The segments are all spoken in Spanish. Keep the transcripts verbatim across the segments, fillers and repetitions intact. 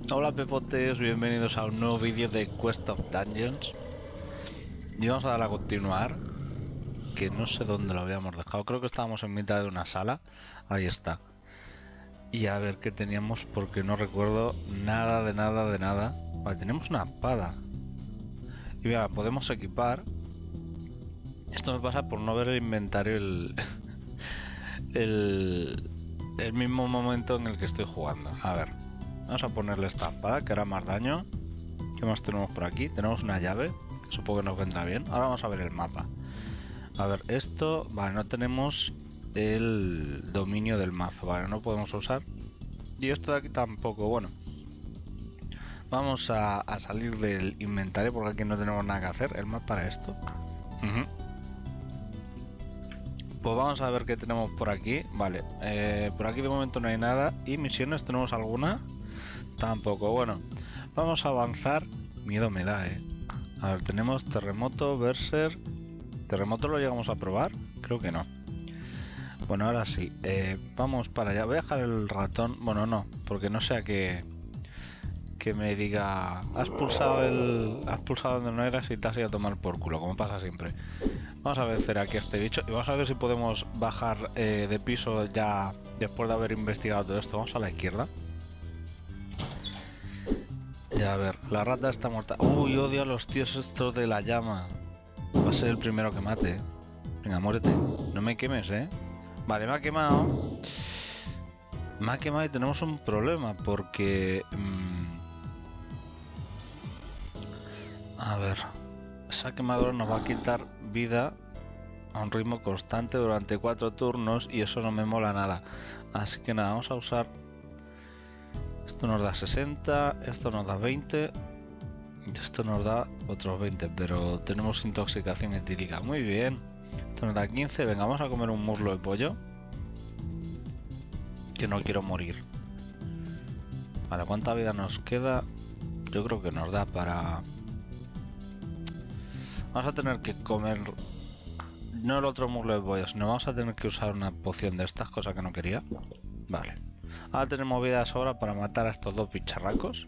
Hola pepotes, bienvenidos a un nuevo vídeo de Quest of Dungeons. Y vamos a dar a continuar, que no sé dónde lo habíamos dejado, creo que estábamos en mitad de una sala. Ahí está. Y a ver qué teníamos, porque no recuerdo nada de nada de nada. Vale, tenemos una espada. Y mira, podemos equipar. Esto me pasa por no ver el inventario el, el, el mismo momento en el que estoy jugando. A ver, vamos a ponerle esta espada que hará más daño. ¿Qué más tenemos por aquí? Tenemos una llave, que supongo que nos vendrá bien. Ahora vamos a ver el mapa. A ver, esto... Vale, no tenemos el dominio del mazo. Vale, no podemos usar. Y esto de aquí tampoco. Bueno, vamos a, a salir del inventario porque aquí no tenemos nada que hacer. El mapa para esto. Uh-huh. Pues vamos a ver qué tenemos por aquí. Vale, eh, por aquí de momento no hay nada. ¿Y misiones tenemos alguna? Tampoco. Bueno, vamos a avanzar. Miedo me da, eh. A ver, tenemos terremoto, berser. ¿Terremoto lo llegamos a probar? Creo que no. Bueno, ahora sí. Eh, vamos para allá. Voy a dejar el ratón. Bueno, no, porque no sea que que me diga has pulsado el has pulsado donde no eras y te has ido a tomar por culo, como pasa siempre. Vamos a vencer aquí a este bicho y vamos a ver si podemos bajar eh, de piso ya después de haber investigado todo esto. Vamos a la izquierda. Ya, a ver, la rata está muerta. Uy, odio a los tíos estos de la llama. Va a ser el primero que mate. Venga, muérete. No me quemes, ¿eh? Vale, me ha quemado. Me ha quemado y tenemos un problema porque... Mmm, a ver... Esa quemadura nos va a quitar vida a un ritmo constante durante cuatro turnos y eso no me mola nada. Así que nada, vamos a usar... Esto nos da sesenta, esto nos da veinte... Esto nos da otros veinte, pero tenemos intoxicación etílica. Muy bien. Esto nos da quince. Venga, vamos a comer un muslo de pollo. Que no quiero morir. Vale, ¿cuánta vida nos queda? Yo creo que nos da para... Vamos a tener que comer... No el otro muslo de pollo, sino vamos a tener que usar una poción de estas, cosas que no quería. Vale. Ahora tenemos vida de sobra para matar a estos dos bicharracos.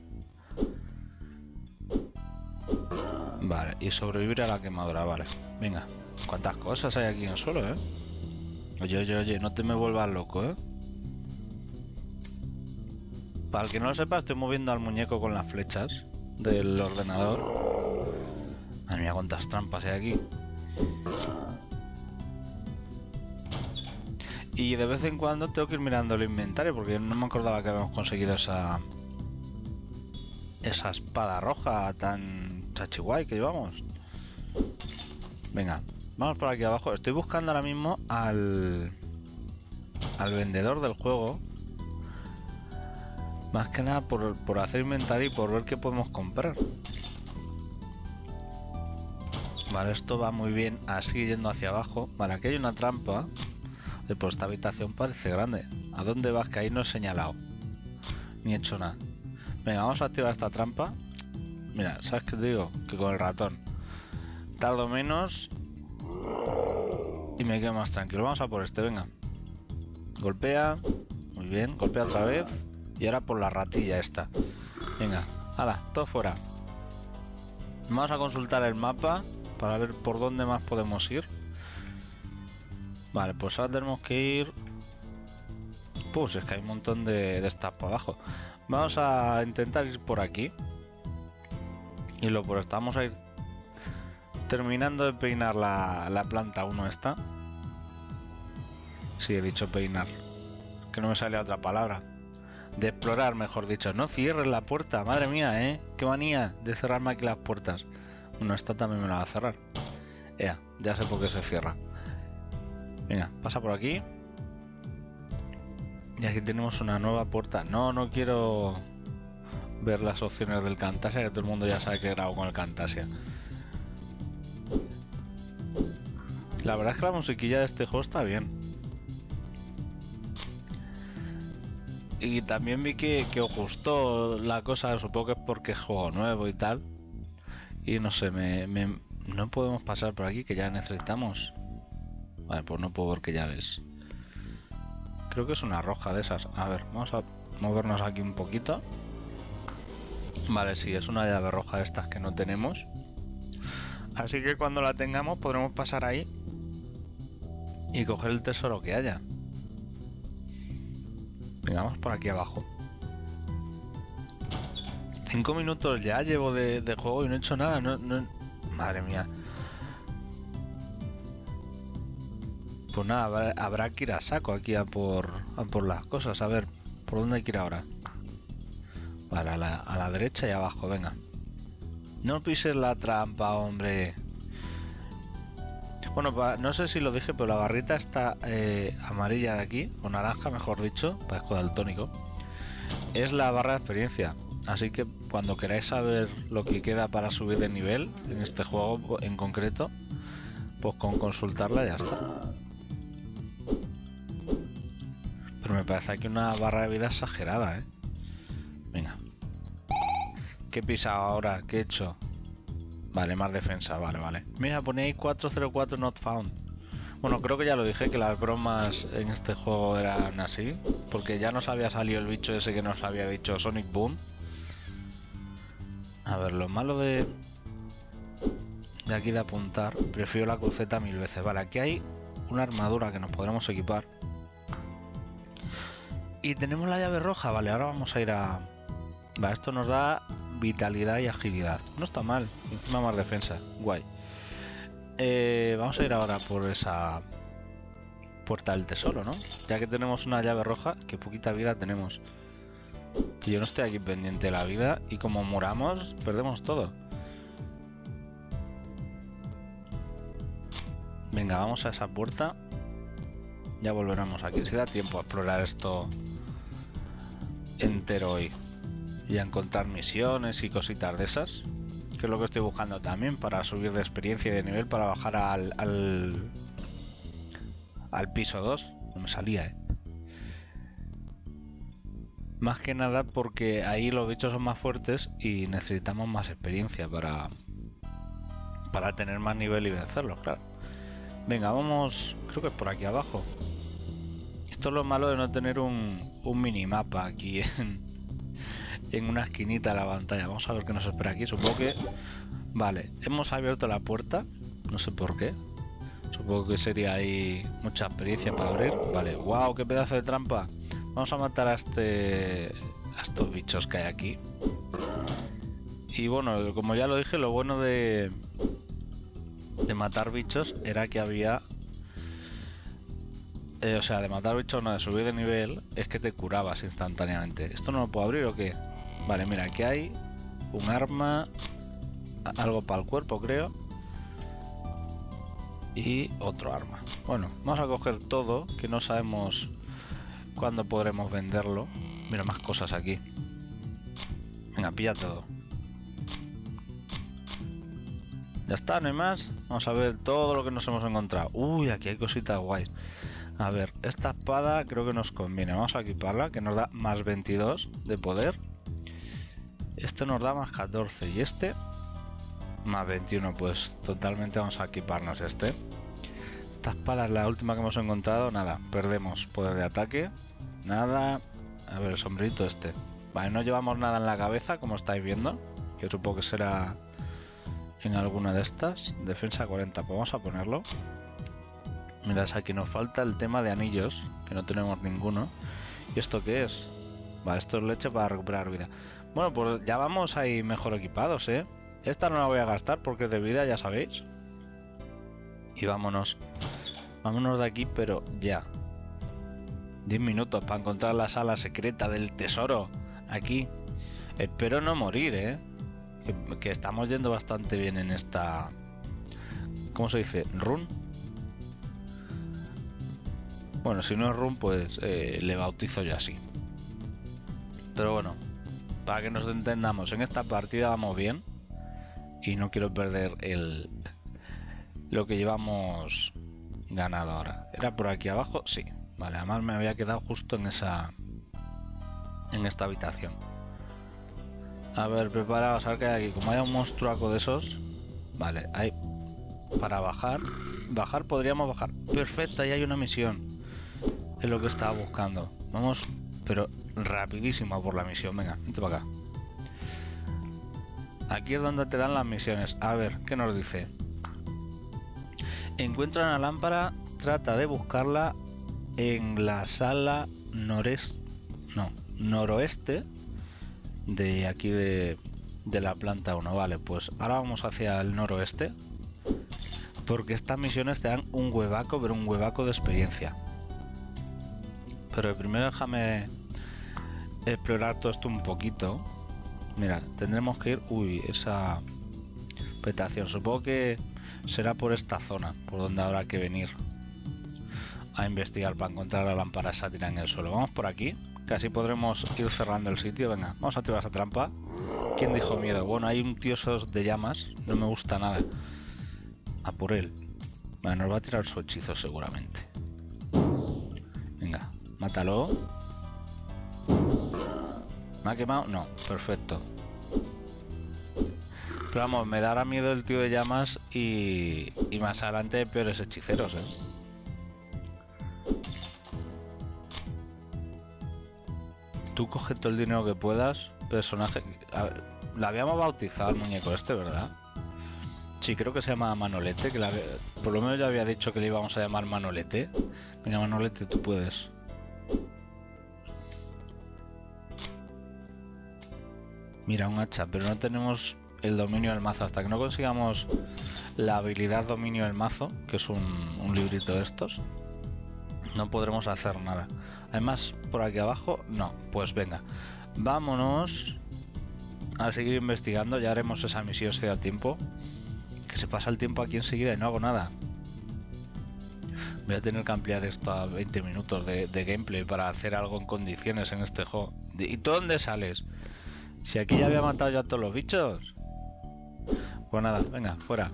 Vale, y sobrevivir a la quemadura, vale. Venga, cuántas cosas hay aquí en el suelo, ¿eh? Oye, oye, oye, no te me vuelvas loco, ¿eh? Para el que no lo sepa, estoy moviendo al muñeco con las flechas del ordenador. Madre mía, cuántas trampas hay aquí. Y de vez en cuando tengo que ir mirando el inventario porque no me acordaba que habíamos conseguido esa... Esa espada roja tan chachiguay que llevamos. Venga, vamos por aquí abajo. Estoy buscando ahora mismo al... Al vendedor del juego. Más que nada por, por hacer inventario y por ver qué podemos comprar. Vale, esto va muy bien así yendo hacia abajo. Vale, aquí hay una trampa. Pues esta habitación parece grande. ¿A dónde vas? Que ahí no he señalado. Ni he hecho nada. Venga, vamos a activar esta trampa. Mira, ¿sabes qué te digo? Que con el ratón tardo menos y me quedo más tranquilo. Vamos a por este, venga. Golpea. Muy bien, golpea otra vez. Y ahora por la ratilla esta. Venga, hala, todo fuera. Vamos a consultar el mapa para ver por dónde más podemos ir. Vale, pues ahora tenemos que ir... Pues es que hay un montón de, de estas para abajo. Vamos a intentar ir por aquí. Y lo por estamos a ir terminando de peinar la, la planta uno esta. Sí, he dicho peinar. Que no me sale otra palabra. De explorar, mejor dicho. No cierres la puerta, madre mía, ¿eh? Qué manía de cerrarme aquí las puertas. Bueno, esta también me la va a cerrar. Ea, ya sé por qué se cierra. Venga, pasa por aquí. Y aquí tenemos una nueva puerta. No, no quiero ver las opciones del Camtasia, que todo el mundo ya sabe que grabo con el Camtasia. La verdad es que la musiquilla de este juego está bien. Y también vi que, que os gustó la cosa, supongo que es porque es juego nuevo y tal. Y no sé, me, me, no podemos pasar por aquí, que ya necesitamos. Vale, pues no puedo ver qué llaves. Creo que es una roja de esas. A ver, vamos a movernos aquí un poquito. Vale, sí, es una llave roja de estas que no tenemos. Así que cuando la tengamos podremos pasar ahí y coger el tesoro que haya. Venga, vamos por aquí abajo. Cinco minutos ya llevo de, de juego y no he hecho nada. No, no... Madre mía. Pues nada, habrá, habrá que ir a saco aquí a por, a por las cosas. A ver, ¿por dónde hay que ir ahora? Vale, a la, a la derecha y abajo, venga. No pises la trampa, hombre. Bueno, no sé si lo dije, pero la barrita está eh, amarilla de aquí, o naranja, mejor dicho, parezco daltónico. Es la barra de experiencia. Así que cuando queráis saber lo que queda para subir de nivel en este juego en concreto, pues con consultarla ya está. Pero me parece aquí una barra de vida exagerada, ¿eh? Venga. ¿Qué he pisado ahora? ¿Qué he hecho? Vale, más defensa, vale, vale. Mira, ponéis cuatro cero cuatro not found. Bueno, creo que ya lo dije, que las bromas en este juego eran así. Porque ya nos había salido el bicho ese que nos había dicho Sonic Boom. A ver, lo malo de... De aquí de apuntar, prefiero la cruceta mil veces. Vale, aquí hay una armadura que nos podremos equipar. Y tenemos la llave roja, vale, ahora vamos a ir a... Vale, esto nos da vitalidad y agilidad. No está mal, encima más defensa, guay. Eh, vamos a ir ahora por esa puerta del tesoro, ¿no? Ya que tenemos una llave roja, que poquita vida tenemos. Que yo no estoy aquí pendiente de la vida y como muramos, perdemos todo. Venga, vamos a esa puerta. Ya volveremos aquí. Si da tiempo a explorar esto entero hoy. Y a encontrar misiones y cositas de esas. Que es lo que estoy buscando también para subir de experiencia y de nivel para bajar al... Al, al piso dos. No me salía, ¿eh? Más que nada porque ahí los bichos son más fuertes y necesitamos más experiencia para... Para tener más nivel y vencerlos, claro. Venga, vamos... Creo que es por aquí abajo. Esto es lo malo de no tener un, un minimapa aquí en, en una esquinita de la pantalla. Vamos a ver qué nos espera aquí. Supongo que... Vale, hemos abierto la puerta. No sé por qué. Supongo que sería ahí mucha experiencia para abrir. Vale, wow, qué pedazo de trampa. Vamos a matar a este... a estos bichos que hay aquí. Y bueno, como ya lo dije, lo bueno de... de matar bichos era que había... Eh, o sea, de matar bichos, no, de subir de nivel, es que te curabas instantáneamente. ¿Esto no lo puedo abrir o qué? Vale, mira, aquí hay un arma, algo para el cuerpo, creo. Y otro arma. Bueno, vamos a coger todo, que no sabemos cuándo podremos venderlo. Mira, más cosas aquí. Venga, pilla todo. Ya está, no hay más. Vamos a ver todo lo que nos hemos encontrado. Uy, aquí hay cositas guays. A ver, esta espada creo que nos conviene. Vamos a equiparla, que nos da más veintidós de poder. Este nos da más catorce. Y este, más veintiuno. Pues totalmente vamos a equiparnos este. Esta espada es la última que hemos encontrado. Nada, perdemos poder de ataque. Nada. A ver, el sombrerito este. Vale, no llevamos nada en la cabeza, como estáis viendo. Que supongo que será... en alguna de estas. Defensa cuarenta, pues vamos a ponerlo. Mirad, aquí nos falta el tema de anillos, que no tenemos ninguno. ¿Y esto qué es? Vale, esto es leche para recuperar vida. Bueno, pues ya vamos ahí mejor equipados, ¿eh? Esta no la voy a gastar porque es de vida, ya sabéis. Y vámonos. Vámonos de aquí, pero ya. diez minutos para encontrar la sala secreta del tesoro. Aquí. Espero no morir, ¿eh? Que, que estamos yendo bastante bien en esta... ¿Cómo se dice? ¿Run? Bueno, si no es run, pues eh, le bautizo yo así. Pero bueno, para que nos entendamos, en esta partida vamos bien. Y no quiero perder el lo que llevamos ganado ahora. ¿Era por aquí abajo? Sí. Vale, además me había quedado justo en esa... en esta habitación. A ver, preparaos, a ver qué hay aquí. Como haya un monstruaco de esos... Vale, hay... para bajar... Bajar podríamos bajar. Perfecto, ahí hay una misión. Es lo que estaba buscando. Vamos, pero rapidísimo por la misión. Venga, vente para acá. Aquí es donde te dan las misiones. A ver, ¿qué nos dice? Encuentra una lámpara, trata de buscarla en la sala noreste, no, noroeste de aquí de, de la planta uno. Vale, pues ahora vamos hacia el noroeste, porque estas misiones te dan un huevaco, pero un huevaco de experiencia. Pero primero déjame explorar todo esto un poquito. Mira, tendremos que ir... Uy, esa petación. Supongo que será por esta zona, por donde habrá que venir a investigar para encontrar la lámpara sátira en el suelo. Vamos por aquí, que así podremos ir cerrando el sitio. Venga, vamos a activar esa trampa. ¿Quién dijo miedo? Bueno, hay un tío esos de llamas. No me gusta nada. A por él. Bueno, nos va a tirar su hechizo seguramente. Venga, mátalo. ¿Me ha quemado? No, perfecto. Pero vamos, me dará miedo el tío de llamas y, y más adelante peores hechiceros, ¿eh? Tú coge todo el dinero que puedas. Personaje... A ver, la habíamos bautizado al muñeco este, ¿verdad? Sí, creo que se llama Manolete, que la... por lo menos ya había dicho que le íbamos a llamar Manolete. Venga, Manolete, tú puedes. Mira, un hacha, pero no tenemos el dominio del mazo. Hasta que no consigamos la habilidad dominio del mazo, que es un, un librito de estos, no podremos hacer nada. Además, por aquí abajo, no. Pues venga, vámonos a seguir investigando. Ya haremos esa misión si da tiempo. Que se pasa el tiempo aquí enseguida y no hago nada. Voy a tener que ampliar esto a veinte minutos de, de gameplay para hacer algo en condiciones en este juego. ¿Y tú dónde sales? Si aquí ya había matado ya a todos los bichos. Pues nada, venga, fuera.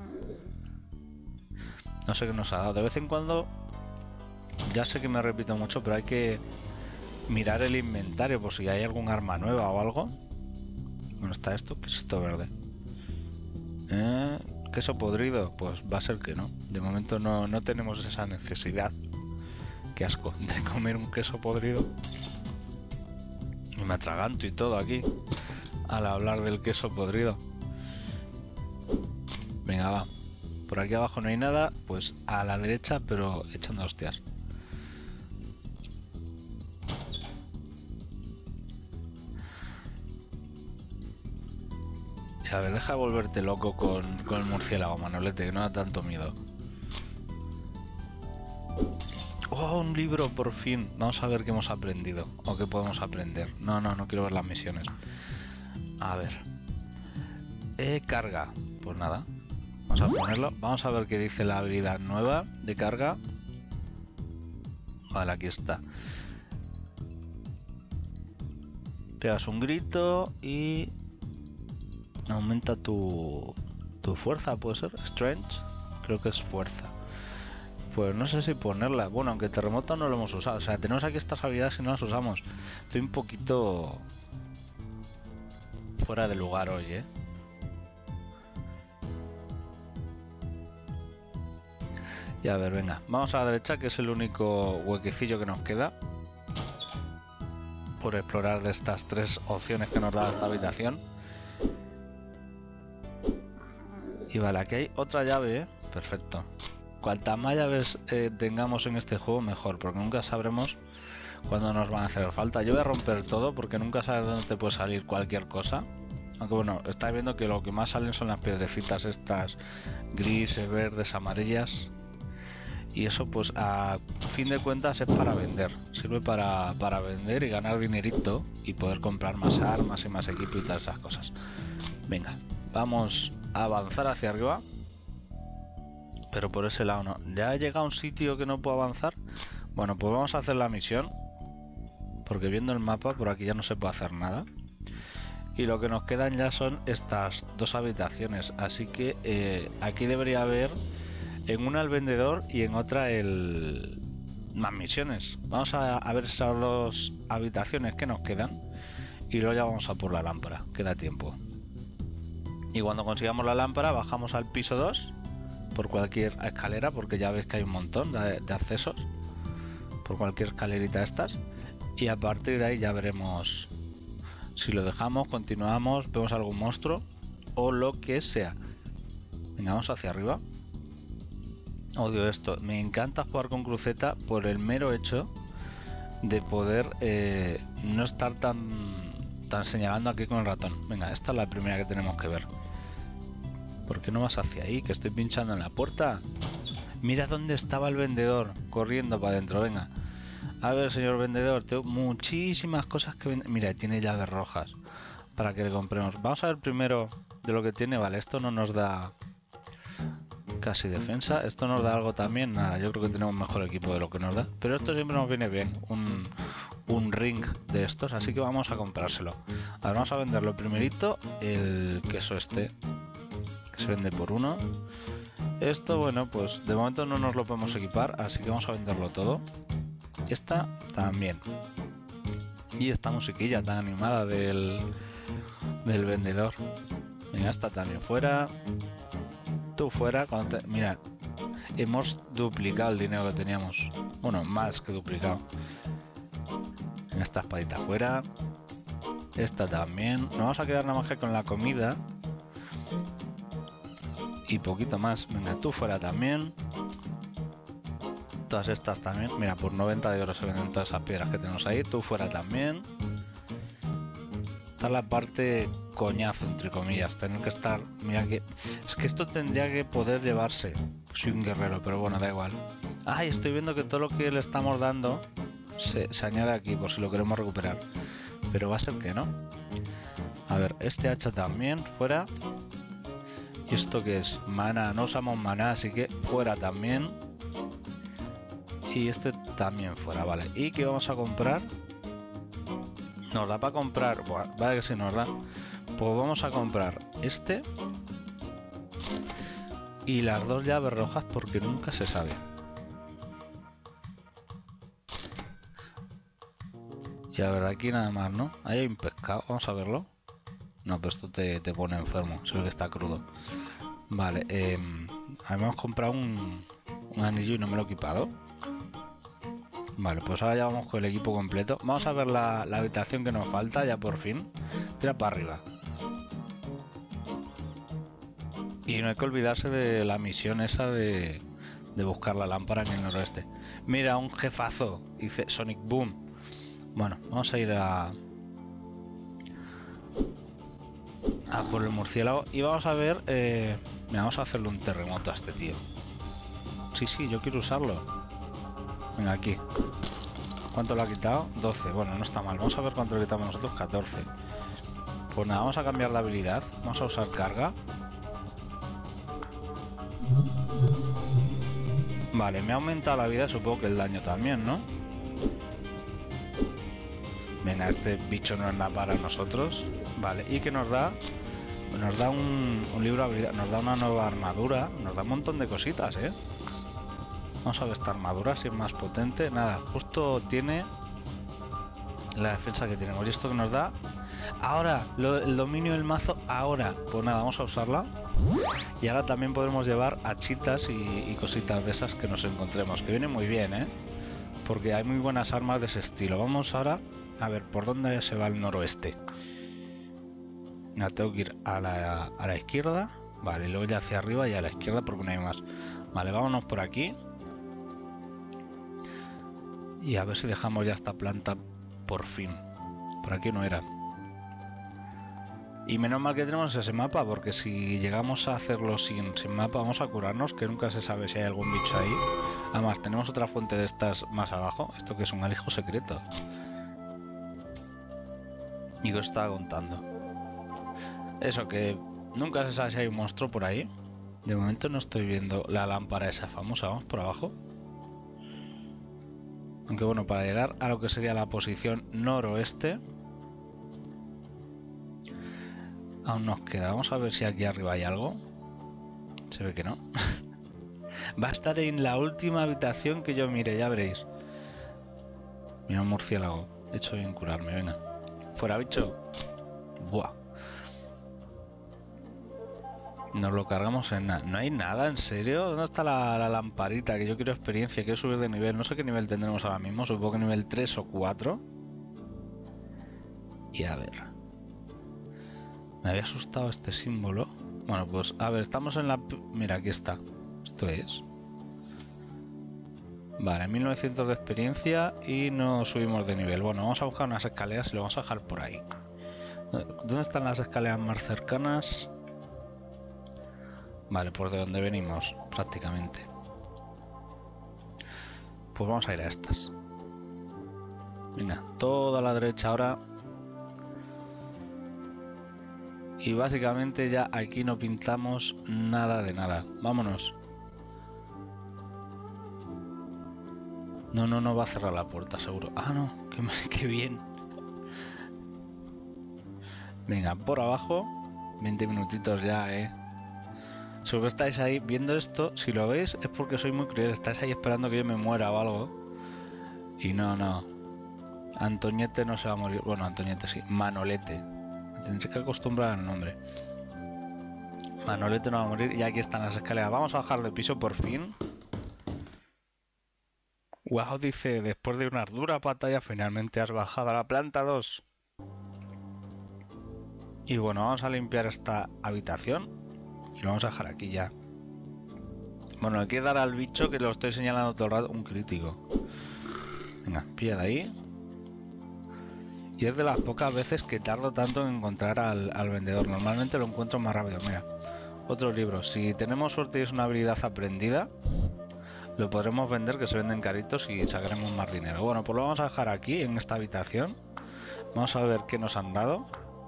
No sé qué nos ha dado. De vez en cuando, ya sé que me repito mucho, pero hay que mirar el inventario por si hay algún arma nueva o algo. Bueno, está esto. ¿Qué es esto verde? ¿Eh? ¿Queso podrido? Pues va a ser que no. De momento no, no tenemos esa necesidad. Qué asco de comer un queso podrido. Y me atraganto y todo aquí al hablar del queso podrido. Venga, va. Por aquí abajo no hay nada. Pues a la derecha, pero echando hostias. Y a ver, deja de volverte loco con, con el murciélago, Manolete, que no da tanto miedo. Oh, un libro, por fin. Vamos a ver qué hemos aprendido o qué podemos aprender. No, no, no quiero ver las misiones. A ver. Eh, carga. Pues nada. Vamos a ponerlo. Vamos a ver qué dice la habilidad nueva de carga. Vale, aquí está. Pegas un grito y aumenta tu, tu fuerza, ¿puede ser? Strength. Creo que es fuerza. Pues no sé si ponerla. Bueno, aunque terremoto no lo hemos usado. O sea, tenemos aquí estas habilidades y no las usamos. Estoy un poquito fuera de lugar hoy, ¿eh? Y a ver, venga. Vamos a la derecha, que es el único huequecillo que nos queda por explorar de estas tres opciones que nos da esta habitación. Y vale, aquí hay otra llave, ¿eh? Perfecto. Cuantas más llaves eh, tengamos en este juego, mejor, porque nunca sabremos cuándo nos van a hacer falta. Yo voy a romper todo, porque nunca sabes dónde te puede salir cualquier cosa. Aunque bueno, estáis viendo que lo que más salen son las piedrecitas estas grises, verdes, amarillas. Y eso pues a fin de cuentas es para vender. Sirve para, para vender y ganar dinerito y poder comprar más armas y más equipo y todas esas cosas. Venga, vamos a avanzar hacia arriba. Pero por ese lado no. ¿Ya he llegado a un sitio que no puedo avanzar? Bueno, pues vamos a hacer la misión. Porque viendo el mapa por aquí ya no se puede hacer nada. Y lo que nos quedan ya son estas dos habitaciones. Así que eh, aquí debería haber en una el vendedor y en otra el... más misiones. Vamos a, a ver esas dos habitaciones que nos quedan. Y luego ya vamos a por la lámpara. Queda tiempo. Y cuando consigamos la lámpara bajamos al piso dos. Por cualquier escalera, porque ya veis que hay un montón de, de accesos por cualquier escalerita de estas, y a partir de ahí ya veremos si lo dejamos, continuamos, vemos algún monstruo o lo que sea. Venga, vamos hacia arriba. Odio esto. Me encanta jugar con cruceta por el mero hecho de poder eh, no estar tan, tan señalando aquí con el ratón. Venga, esta es la primera que tenemos que ver. ¿Por qué no vas hacia ahí? Que estoy pinchando en la puerta. Mira dónde estaba el vendedor, corriendo para adentro. Venga. A ver, señor vendedor, tengo muchísimas cosas que vender. Mira, tiene llaves rojas para que le compremos. Vamos a ver primero de lo que tiene. Vale, esto no nos da casi defensa. Esto nos da algo también. Nada, yo creo que tenemos mejor equipo de lo que nos da. Pero esto siempre nos viene bien. Un, un ring de estos. Así que vamos a comprárselo. Ahora vamos a venderlo primerito. El queso este, que se vende por uno. Esto, bueno, pues de momento no nos lo podemos equipar. Así que vamos a venderlo todo. Esta también. Y esta musiquilla tan animada del, del vendedor. Venga, esta también fuera. Tú fuera. Cuando te... Mira, hemos duplicado el dinero que teníamos. Bueno, más que duplicado. Venga, esta espadita fuera. Esta también. Nos vamos a quedar nada más que con la comida. Y poquito más. Venga, tú fuera también. Todas estas también. Mira, por noventa de oro se venden todas esas piedras que tenemos ahí. Tú fuera también. Esta es la parte coñazo, entre comillas. Tener que estar... Mira que... Es que esto tendría que poder llevarse. Soy un guerrero, pero bueno, da igual. Ay, estoy viendo que todo lo que le estamos dando se, se añade aquí por si lo queremos recuperar. Pero va a ser que no. A ver, este hacha también. Fuera. ¿Y esto qué es? Mana. No usamos mana, así que fuera también. Y este también fuera, vale. ¿Y qué vamos a comprar? Nos da para comprar... Buah, vale que sí nos da. Pues vamos a comprar este. Y las dos llaves rojas porque nunca se sabe. Y la verdad aquí nada más, ¿no? Ahí hay un pescado, vamos a verlo. No, pero esto te, te pone enfermo. Se ve que está crudo. Vale, eh, habíamos comprado un, un anillo y no me lo he equipado. Vale, pues ahora ya vamos con el equipo completo. Vamos a ver la, la habitación que nos falta ya por fin. Tira para arriba. Y no hay que olvidarse de la misión esa de, de buscar la lámpara en el noroeste. Mira, un jefazo. Dice Sonic Boom. Bueno, vamos a ir a... a por el murciélago. Y vamos a ver... Eh, mira, vamos a hacerle un terremoto a este tío. Sí, sí, yo quiero usarlo. Venga, aquí. ¿Cuánto lo ha quitado? doce. Bueno, no está mal. Vamos a ver cuánto le quitamos nosotros. catorce. Pues nada, vamos a cambiar de habilidad. Vamos a usar carga. Vale, me ha aumentado la vida. Supongo que el daño también, ¿no? Venga, este bicho no es nada para nosotros. Vale, ¿y qué nos da? Nos da un, un libro de habilidad. Nos da una nueva armadura. Nos da un montón de cositas, ¿eh? Vamos a ver esta armadura, si es más potente. Nada, justo tiene la defensa que tenemos. ¿Y esto que nos da? Ahora, lo, el dominio del mazo, ahora. Pues nada, vamos a usarla. Y ahora también podremos llevar hachitas y, y cositas de esas que nos encontremos. Que viene muy bien, ¿eh? Porque hay muy buenas armas de ese estilo. Vamos ahora a ver por dónde se va el noroeste. Ya tengo que ir a la, a la izquierda. Vale, y luego ya hacia arriba y a la izquierda porque no hay más. Vale, vámonos por aquí. Y a ver si dejamos ya esta planta por fin. Por aquí no era. Y menos mal que tenemos ese mapa, porque si llegamos a hacerlo sin, sin mapa vamos a curarnos, que nunca se sabe si hay algún bicho ahí. Además, tenemos otra fuente de estas más abajo. Esto que es un alijo secreto. Y que os estaba contando. Eso, que nunca se sabe si hay un monstruo por ahí. De momento no estoy viendo la lámpara esa famosa. Vamos por abajo. Aunque bueno, para llegar a lo que sería la posición noroeste aún nos queda. Vamos a ver si aquí arriba hay algo. Se ve que no. Va a estar en la última habitación que yo mire, ya veréis. Mira un murciélago. He hecho bien curarme, venga. Fuera, bicho. Buah. Nos lo cargamos en nada. ¿No hay nada? ¿En serio? ¿Dónde está la, la lamparita? Que yo quiero experiencia, quiero subir de nivel. No sé qué nivel tendremos ahora mismo. Supongo que nivel tres o cuatro. Y a ver. Me había asustado este símbolo. Bueno, pues a ver, estamos en la... Mira, aquí está. Esto es... Vale, mil novecientos de experiencia y no subimos de nivel. Bueno, vamos a buscar unas escaleras y lo vamos a dejar por ahí. ¿Dónde están las escaleras más cercanas? Vale, pues de donde venimos, prácticamente. Pues vamos a ir a estas. Venga, toda a la derecha ahora. Y básicamente ya aquí no pintamos nada de nada. Vámonos. No, no, no va a cerrar la puerta, seguro. Ah, no, qué, qué bien. Venga, por abajo. veinte minutitos ya, eh. Seguro que estáis ahí viendo esto. Si lo veis es porque soy muy cruel. Estáis ahí esperando que yo me muera o algo. Y no, no. Antoñete no se va a morir. Bueno, Antoñete sí. Manolete. Me tendré que acostumbrar al nombre. Manolete no va a morir. Y aquí están las escaleras. Vamos a bajar de piso por fin. Wow, dice, después de una dura batalla finalmente has bajado a la planta dos. Y bueno, vamos a limpiar esta habitación y lo vamos a dejar aquí ya. Bueno, hay que dar al bicho que lo estoy señalando todo el rato, un crítico. Venga, pilla de ahí. Y es de las pocas veces que tardo tanto en encontrar al, al vendedor. Normalmente lo encuentro más rápido. Mira, otro libro. Si tenemos suerte y es una habilidad aprendida, lo podremos vender, que se venden caritos y sacaremos más dinero. Bueno, pues lo vamos a dejar aquí, en esta habitación. Vamos a ver qué nos han dado.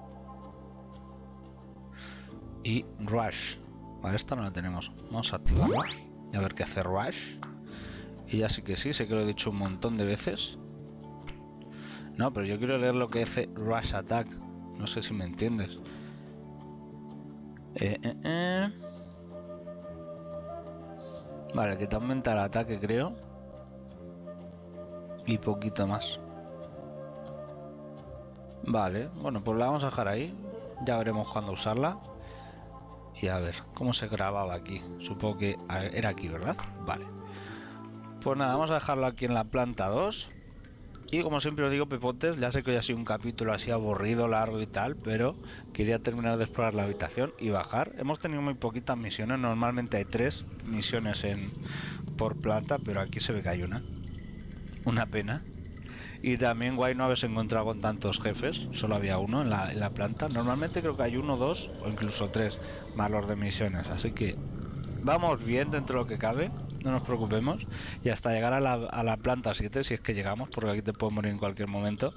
Y Rush. Vale, esta no la tenemos. Vamos a activarla. Y a ver qué hace Rush. Y ya sí que sí, sé que lo he dicho un montón de veces. No, pero yo quiero leer lo que hace Rush Attack. No sé si me entiendes. Eh, eh, eh... Vale, que te aumenta el ataque, creo. Y poquito más. Vale, bueno, pues la vamos a dejar ahí. Ya veremos cuándo usarla. Y a ver, ¿cómo se grababa aquí? Supongo que era aquí, ¿verdad? Vale. Pues nada, vamos a dejarlo aquí en la planta dos. Y como siempre os digo, pepotes, ya sé que hoy ha sido un capítulo así aburrido, largo y tal, pero quería terminar de explorar la habitación y bajar. Hemos tenido muy poquitas misiones, normalmente hay tres misiones en por planta, pero aquí se ve que hay una. Una pena. Y también guay no haberse encontrado con tantos jefes, solo había uno en la, en la planta. Normalmente creo que hay uno, dos o incluso tres más los de misiones, así que vamos bien dentro de lo que cabe. No nos preocupemos. Y hasta llegar a la, a la planta siete, si es que llegamos, porque aquí te puedes morir en cualquier momento,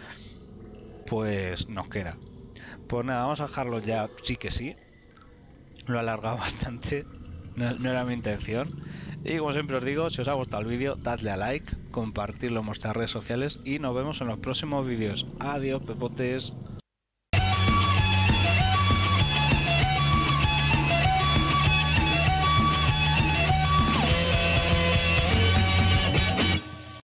pues nos queda. Pues nada, vamos a dejarlo ya, sí que sí. Lo he alargado bastante. No, no era mi intención. Y como siempre os digo, si os ha gustado el vídeo, dadle a like, compartirlo en vuestras redes sociales y nos vemos en los próximos vídeos. Adiós, pepotes.